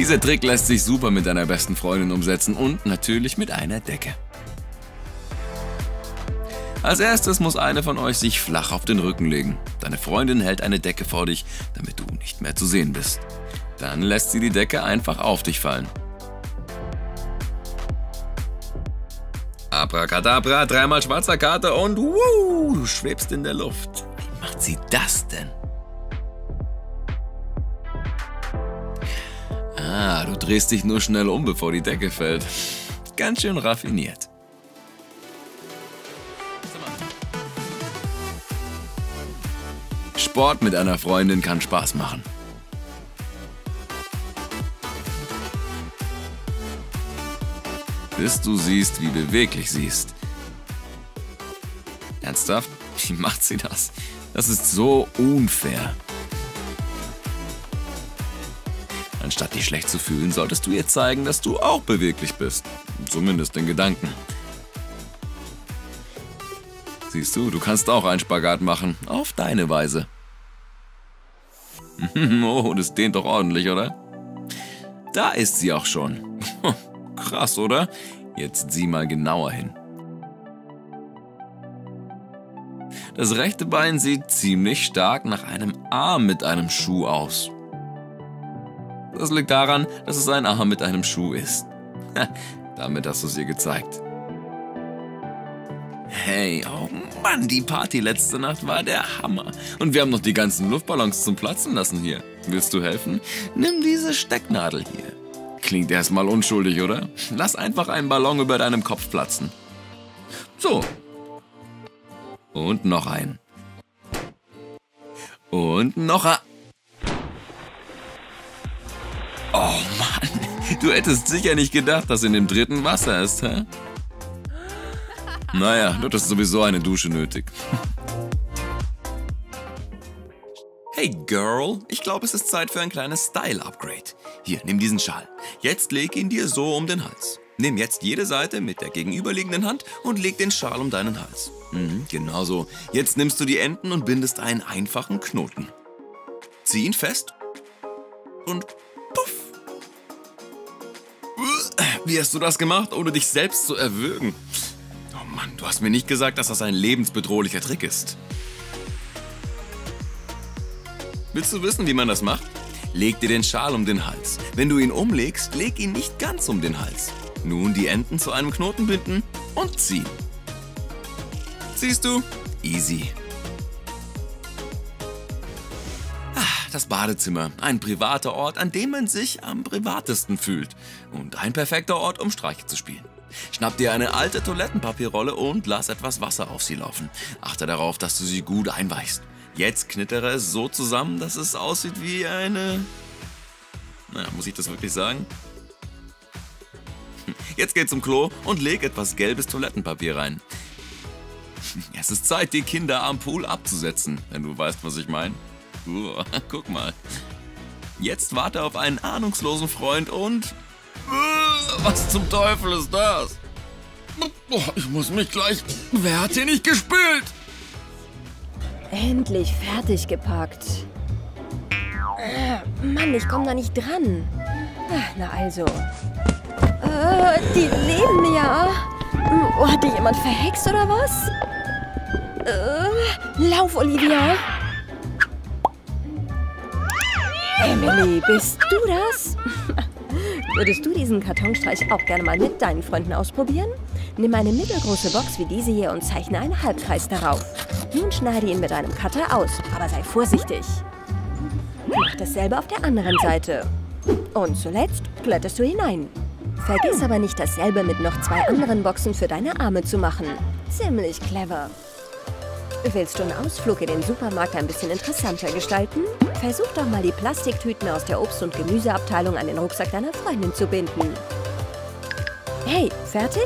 Dieser Trick lässt sich super mit deiner besten Freundin umsetzen und natürlich mit einer Decke. Als erstes muss eine von euch sich flach auf den Rücken legen. Deine Freundin hält eine Decke vor dich, damit du nicht mehr zu sehen bist. Dann lässt sie die Decke einfach auf dich fallen. Abracadabra, dreimal schwarzer Kater und du schwebst in der Luft. Wie macht sie das denn? Du drehst dich nur schnell um, bevor die Decke fällt. Ganz schön raffiniert. Sport mit einer Freundin kann Spaß machen. Bis du siehst, wie beweglich sie ist. Ernsthaft? Wie macht sie das? Das ist so unfair. Anstatt dich schlecht zu fühlen, solltest du ihr zeigen, dass du auch beweglich bist. Zumindest in Gedanken. Siehst du, du kannst auch einen Spagat machen. Auf deine Weise. Oh, das dehnt doch ordentlich, oder? Da ist sie auch schon. Krass, oder? Jetzt sieh mal genauer hin. Das rechte Bein sieht ziemlich stark nach einem Arm mit einem Schuh aus. Das liegt daran, dass es ein Arm mit einem Schuh ist. Damit hast du es ihr gezeigt. Hey, oh Mann, die Party letzte Nacht war der Hammer. Und wir haben noch die ganzen Luftballons zum Platzen lassen hier. Willst du helfen? Nimm diese Stecknadel hier. Klingt erstmal unschuldig, oder? Lass einfach einen Ballon über deinem Kopf platzen. So. Und noch einen. Und noch ein... Oh Mann, du hättest sicher nicht gedacht, dass in dem dritten Wasser ist, hä? Naja, du hattest sowieso eine Dusche nötig. Hey Girl, ich glaube, es ist Zeit für ein kleines Style-Upgrade. Hier, nimm diesen Schal. Jetzt leg ihn dir so um den Hals. Nimm jetzt jede Seite mit der gegenüberliegenden Hand und leg den Schal um deinen Hals. Genau so. Jetzt nimmst du die Enden und bindest einen einfachen Knoten. Zieh ihn fest und puff. Wie hast du das gemacht, ohne dich selbst zu erwürgen? Oh Mann, du hast mir nicht gesagt, dass das ein lebensbedrohlicher Trick ist. Willst du wissen, wie man das macht? Leg dir den Schal um den Hals. Wenn du ihn umlegst, leg ihn nicht ganz um den Hals. Nun die Enden zu einem Knoten binden und ziehen. Siehst du? Easy. Das Badezimmer. Ein privater Ort, an dem man sich am privatesten fühlt. Und ein perfekter Ort, um Streiche zu spielen. Schnapp dir eine alte Toilettenpapierrolle und lass etwas Wasser auf sie laufen. Achte darauf, dass du sie gut einweichst. Jetzt knittere es so zusammen, dass es aussieht wie eine... Naja, muss ich das wirklich sagen? Jetzt geh zum Klo und leg etwas gelbes Toilettenpapier rein. Es ist Zeit, die Kinder am Pool abzusetzen, wenn du weißt, was ich meine. Guck mal. Jetzt warte auf einen ahnungslosen Freund und... Was zum Teufel ist das? Ich muss mich gleich... Wer hat hier nicht gespült? Endlich fertig gepackt. Mann, ich komme da nicht dran. Na also. Die leben ja. Hat dich jemand verhext oder was? Lauf, Olivia. Emily, bist du das? Würdest du diesen Kartonstreich auch gerne mal mit deinen Freunden ausprobieren? Nimm eine mittelgroße Box wie diese hier und zeichne einen Halbkreis darauf. Nun schneide ihn mit einem Cutter aus, aber sei vorsichtig. Mach dasselbe auf der anderen Seite. Und zuletzt glättest du hinein. Vergiss aber nicht, dasselbe mit noch 2 anderen Boxen für deine Arme zu machen. Ziemlich clever. Willst du einen Ausflug in den Supermarkt ein bisschen interessanter gestalten? Versuch doch mal, die Plastiktüten aus der Obst- und Gemüseabteilung an den Rucksack deiner Freundin zu binden. Hey, fertig?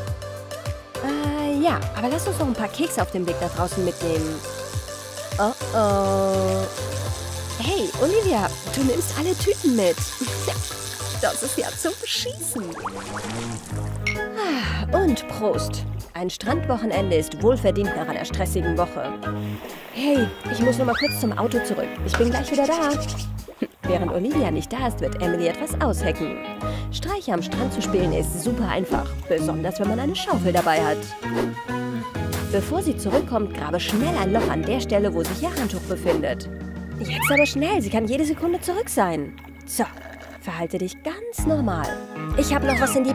Ja, aber lass uns noch ein paar Kekse auf dem Weg nach draußen mitnehmen. Oh. Hey, Olivia, du nimmst alle Tüten mit. Das ist ja zum Schießen. Und Prost. Ein Strandwochenende ist wohlverdient nach einer stressigen Woche. Hey, ich muss noch mal kurz zum Auto zurück. Ich bin gleich wieder da. Während Olivia nicht da ist, wird Emily etwas aushecken. Streiche am Strand zu spielen ist super einfach, besonders wenn man eine Schaufel dabei hat. Bevor sie zurückkommt, grabe schnell ein Loch an der Stelle, wo sich ihr Handtuch befindet. Jetzt aber schnell, sie kann jede Sekunde zurück sein. So, verhalte dich ganz normal. Ich habe noch was in die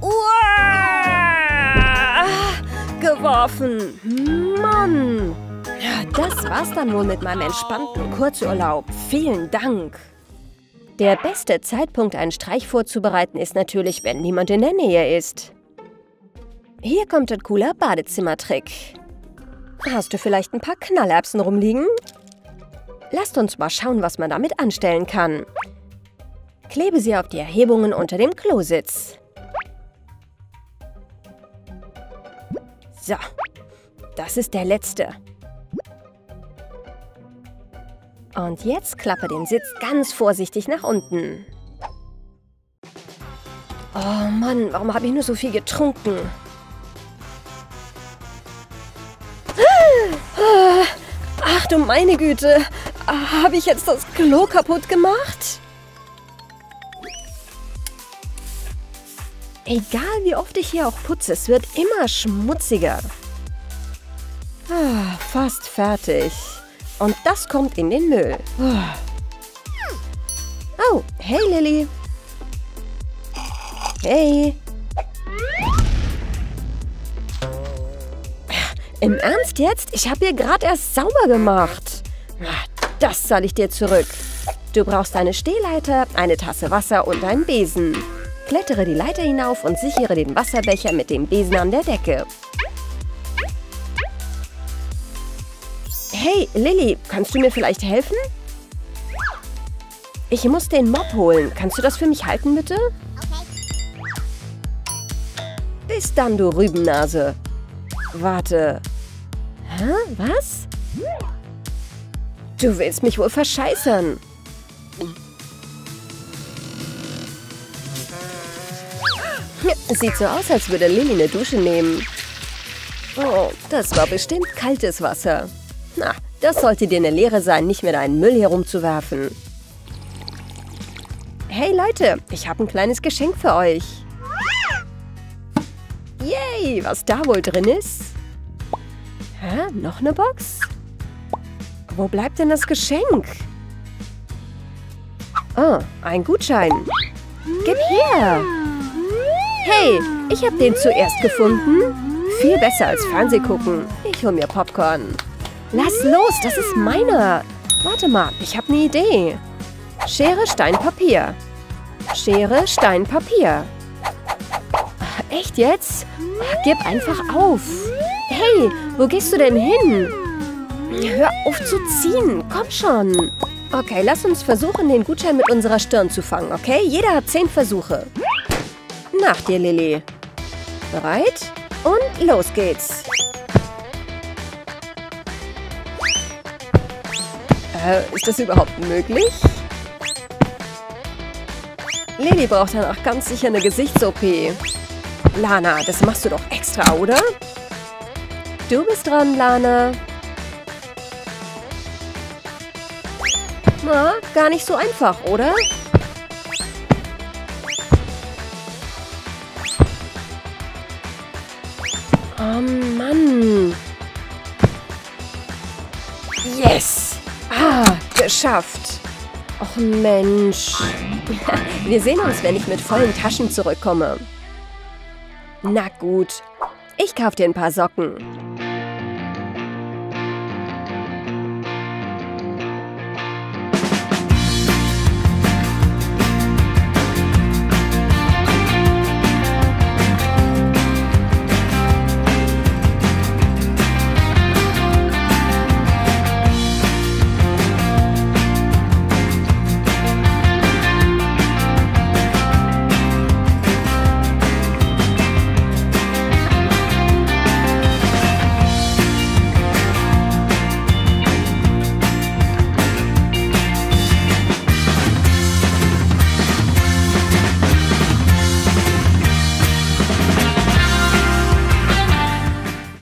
geworfen. Mann! Ja, das war's dann wohl mit meinem entspannten Kurzurlaub. Vielen Dank. Der beste Zeitpunkt, einen Streich vorzubereiten, ist natürlich, wenn niemand in der Nähe ist. Hier kommt ein cooler Badezimmertrick. Hast du vielleicht ein paar Knallerbsen rumliegen? Lasst uns mal schauen, was man damit anstellen kann. Klebe sie auf die Erhebungen unter dem Klositz. So, das ist der letzte. Und jetzt klappe den Sitz ganz vorsichtig nach unten. Oh Mann, warum habe ich nur so viel getrunken? Ach du meine Güte, habe ich jetzt das Klo kaputt gemacht? Egal wie oft ich hier auch putze, es wird immer schmutziger. Fast fertig. Und das kommt in den Müll. Oh, hey Lilly. Hey. Im Ernst jetzt? Ich habe hier gerade erst sauber gemacht. Das zahle ich dir zurück. Du brauchst eine Stehleiter, eine Tasse Wasser und einen Besen. Klettere die Leiter hinauf und sichere den Wasserbecher mit dem Besen an der Decke. Hey, Lilly, kannst du mir vielleicht helfen? Ich muss den Mopp holen. Kannst du das für mich halten, bitte? Bis dann, du Rübennase. Warte. Hä? Was? Du willst mich wohl verscheißern. Sieht so aus, als würde Lilly eine Dusche nehmen. Oh, das war bestimmt kaltes Wasser. Na, das sollte dir eine Lehre sein, nicht mehr deinen Müll herumzuwerfen. Hey Leute, ich habe ein kleines Geschenk für euch. Yay, was da wohl drin ist? Hä, noch eine Box? Wo bleibt denn das Geschenk? Oh, ein Gutschein. Gib her! Hey, ich habe den zuerst gefunden. Viel besser als Fernsehgucken. Ich hole mir Popcorn. Lass los, das ist meiner. Warte mal, ich habe eine Idee. Schere, Stein, Papier. Schere, Stein, Papier. Echt jetzt? Gib einfach auf. Hey, wo gehst du denn hin? Hör auf zu ziehen, komm schon. Okay, lass uns versuchen, den Gutschein mit unserer Stirn zu fangen, okay? Jeder hat 10 Versuche. Nach dir, Lilly. Bereit? Und los geht's. Ist das überhaupt möglich? Lilly braucht danach ganz sicher eine Gesichts-OP. Lana, das machst du doch extra, oder? Du bist dran, Lana. Na, gar nicht so einfach, oder? Oh Mann. Yes. Geschafft. Och Mensch. Wir sehen uns, wenn ich mit vollen Taschen zurückkomme. Na gut. Ich kaufe dir ein paar Socken.